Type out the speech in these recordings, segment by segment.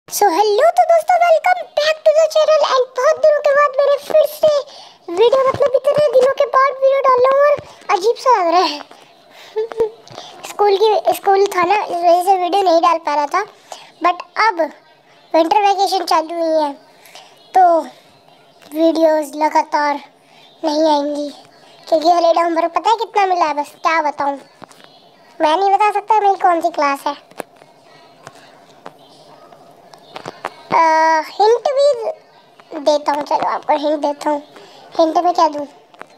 Hello तो दोस्तों, welcome back to the channel. And बहुत दिनों के बाद मैंने फिर से वीडियो, मतलब इतने दिनों के बाद वीडियो डाल रहा हूँ और अजीब सा लग रहा है। स्कूल था ना, इस वजह से वीडियो नहीं डाल पा रहा था। बट अब विंटर वैकेशन चालू हुई है तो वीडियोस लगातार नहीं आएंगी, क्योंकि हॉलीडे होमवर्क पता है कितना मिला है, बस क्या बताऊँ। मैं नहीं बता सकता मेरी कौन सी क्लास है। हिंट भी देता हूँ, चलो आपको हिंट देता हूँ। हिंट में क्या दूँ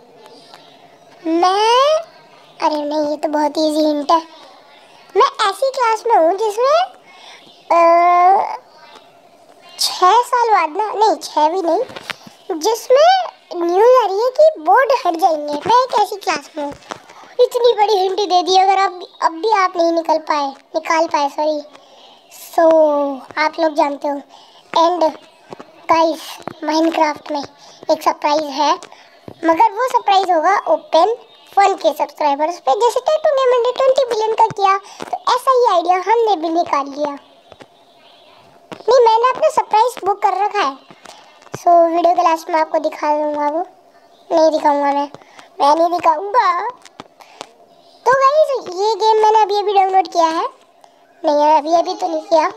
मैं? अरे नहीं, ये तो बहुत इजी हिंट है। मैं ऐसी क्लास में हूँ जिसमें 6 साल बाद ना, नहीं 6 भी नहीं, जिसमें न्यूज़ आ रही है कि बोर्ड हट जाएंगे। मैं एक ऐसी क्लास में हूँ। इतनी बड़ी हिंट दे दी, अगर अब भी आप नहीं निकाल पाए सॉरी, सो आप लोग जानते हो। एंड गाइस, माइनक्राफ्ट में एक सरप्राइज है, मगर वो सरप्राइज होगा ओपन 1K सब्सक्राइबर्स पे। जैसे टैटू ने मैंने 20 बिलियन का किया, तो ऐसा ही आइडिया हमने भी निकाल लिया। नहीं, मैंने अपना सरप्राइज बुक कर रखा है, सो वीडियो के लास्ट में आपको दिखा दूंगा। वो नहीं दिखाऊंगा, मैं नहीं दिखाऊंगा। तो गाइस, ये गेम मैंने अभी डाउनलोड किया है। नहीं, अभी तो नहीं किया।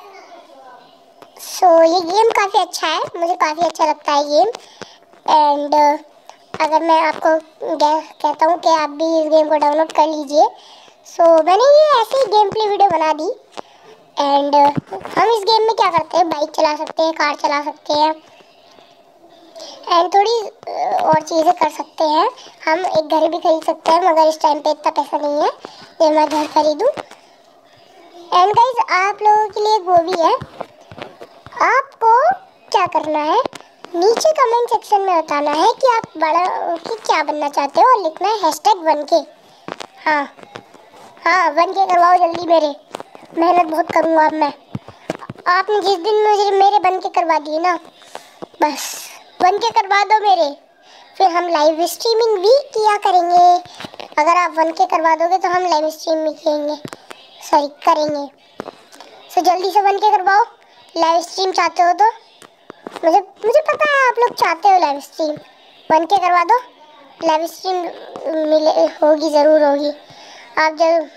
सो ये गेम काफ़ी अच्छा है, मुझे काफ़ी अच्छा लगता है गेम। एंड अगर मैं आपको कहता हूँ कि आप भी इस गेम को डाउनलोड कर लीजिए। सो मैंने ये ऐसे ही गेम प्ले वीडियो बना दी। एंड हम इस गेम में क्या करते हैं, बाइक चला सकते हैं, कार चला सकते हैं, एंड थोड़ी और चीज़ें कर सकते हैं। हम एक घर भी खरीद सकते हैं, मगर इस टाइम पे इतना पैसा नहीं है कि मैं घर खरीदूँ। एंड गाइस, आप लोगों के लिए वो भी है। आपको क्या करना है, नीचे कमेंट सेक्शन में बताना है कि आप बड़ा कि क्या बनना चाहते हो, और लिखना है #1K। हाँ 1K करवाओ जल्दी, मेरे मेहनत बहुत करूँगा अब मैं। आपने जिस दिन मुझे मेरे बन के करवा दिए ना, बस 1K करवा दो मेरे, फिर हम लाइव स्ट्रीमिंग भी किया करेंगे। अगर आप 1K करवा दोगे तो हम लाइव स्ट्रीम भी करेंगे। सो जल्दी से 1K करवाओ। लाइव स्ट्रीम चाहते हो तो मुझे पता है आप लोग चाहते हो लाइव स्ट्रीम। 1K करवा दो, लाइव स्ट्रीम होगी, ज़रूर होगी। आप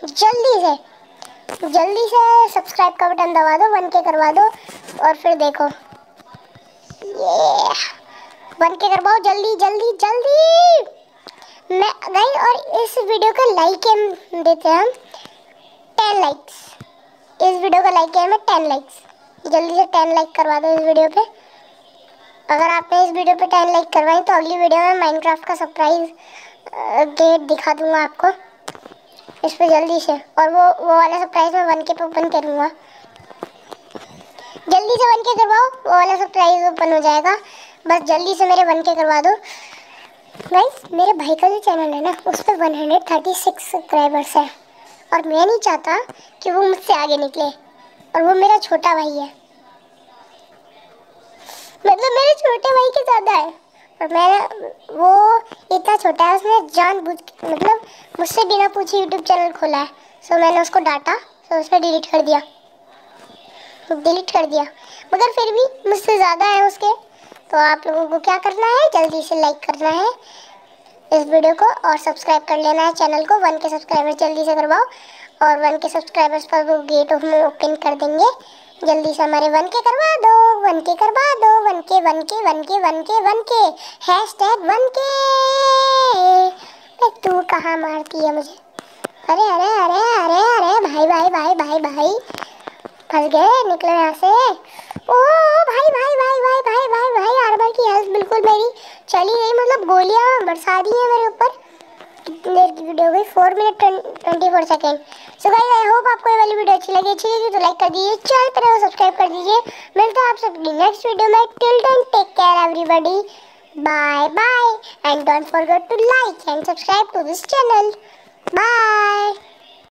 जल्दी से सब्सक्राइब का बटन दबा दो, 1K करवा दो, और फिर देखो ये 1K करवाओ जल्दी जल्दी जल्दी। मैं गई, और इस वीडियो का लाइक हम देते हैं, हम 10 लाइक्स। इस वीडियो का लाइक है हमें 10 लाइक्स। जल्दी से 10 लाइक करवा दो इस वीडियो पे। अगर आपने इस वीडियो पे 10 लाइक करवाई तो अगली वीडियो में माइनक्राफ्ट का सरप्राइज गेट दिखा दूंगा आपको इस पे जल्दी से। और वो वाला सरप्राइज मैं 1K पे ओपन करूँगा। जल्दी से 1K करवाओ, वो वाला सरप्राइज ओपन हो जाएगा। बस जल्दी से मेरे 1K करवा दो। गाइस, मेरे भाई का जो चैनल है ना, उस पर 136 सब्सक्राइबर्स है, और मैं नहीं चाहता कि वो मुझसे आगे निकले, और वो मेरा छोटा भाई है, मतलब मेरे छोटे भाई के ज़्यादा है। और मैं वो इतना छोटा है, उसने जानबूझ मतलब मुझसे बिना पूछे यूट्यूब चैनल खोला है। सो मैंने उसको डांटा, तो उसने डिलीट कर दिया, मगर फिर भी मुझसे ज़्यादा है उसके। तो आप लोगों को क्या करना है, जल्दी से लाइक करना है इस वीडियो को, और सब्सक्राइब कर लेना है चैनल को। 1K सब्सक्राइबर जल्दी से करवाओ, और 1K सब्सक्राइबर्स पर वो गेट ओपन कर देंगे। जल्दी से हमारे 1K करवा दो, 1K करवा दो, 1K 1K 1K 1K 1K #1K। तू कहाँ मारती है मुझे? अरे अरे अरे अरे अरे भाई भाई भाई भाई भाई, फंस गए, निकलो यहाँ से। ओ भाई भाई भाई भाई भाई भाई भाई, आर्मर की हेल्थ बिल्कुल मेरी चली गई, मतलब गोलियाँ बरसा दी है मेरे ऊपर। कितनी की वीडियो गई, 4 minute 24 second. So guys, I hope आपको ये वाली वीडियो अच्छी लगी तो लाइक कर दीजिए, चैनल पर सब्सक्राइब कर दीजिए। मिलते हैं आप सबकी नेक्स्ट वीडियो में। Till then take care everybody, bye bye, and don't forget to like and subscribe to this channel. Bye.